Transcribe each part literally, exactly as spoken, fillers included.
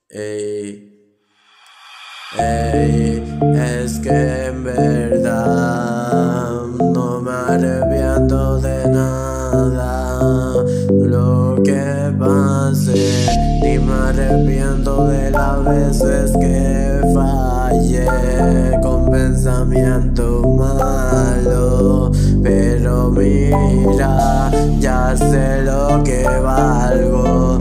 Ey, ey, es que en verdad no me arrepiento de nada. Lo que pase, ni me arrepiento de las veces que fallé con pensamientos malos. Pero mira, ya sé lo que valgo.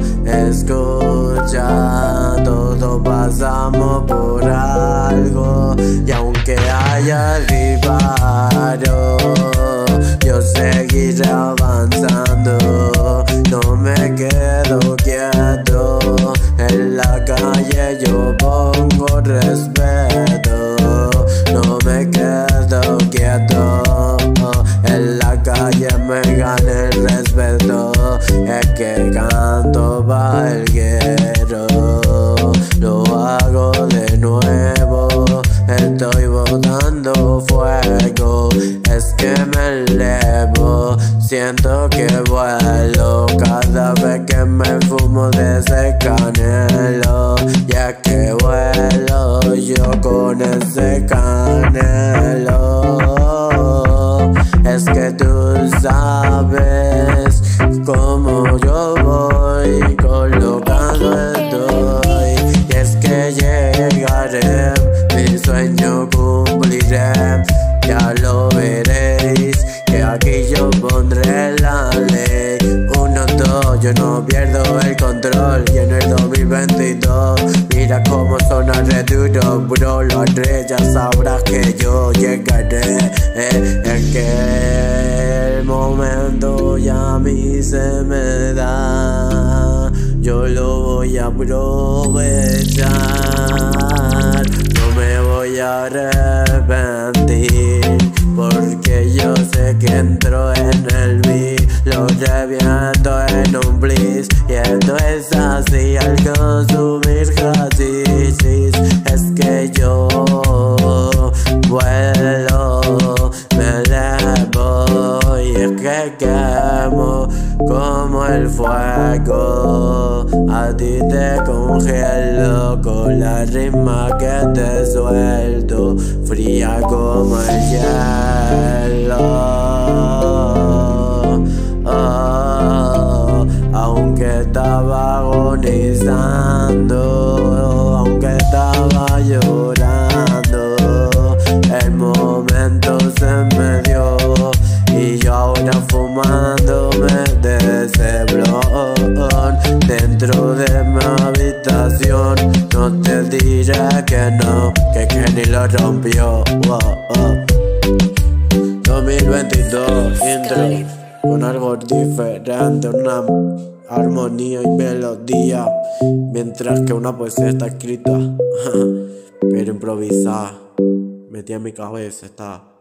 Escucha, todos pasamos por algo. Y aunque haya disparo, yo seguiré avanzando. No me quedo quieto. En la calle yo pongo respeto. No me quedo quieto. En la calle me gana el respeto. Es que canto valguero. Lo hago de nuevo. Estoy botando fuego. Es que me elevo. Siento que vuelo cada vez que me fumo de ese canelo. Y es que vuelo yo con ese canelo. Es que tú sabes cómo yo voy, colocado estoy. Y es que llegaré, mi sueño cumpliré. Ya lo veréis, que aquí yo pondré la ley. Uno, dos, yo no pierdo el control. Y en el dos mil veintidós, mira cómo sonaré duro, bro. Lo haré, ya sabrás que yo llegaré. eh, Es que el momento ya a mí se me da. Yo lo voy a aprovechar. No me voy a arrepentir, porque yo sé que entro en el beat. Lo reviento en un bliss. Y esto es así al consumir hashish. Es que yo vuelo, me elevo. Y es que quemo como el fuego. A ti te congelo con la rima que te suelto, fría como el hielo. Oh, aunque estaba agonizando, aunque estaba llorando, el momento se me dio. Y yo ahora fumándome de ese blon dentro de mi habitación. No te diré que no, que Kenny lo rompió. Oh, oh. dos mil veintidós, intro con algo diferente, una armonía y melodía, mientras que una poesía está escrita pero improvisada, metida en mi cabeza está.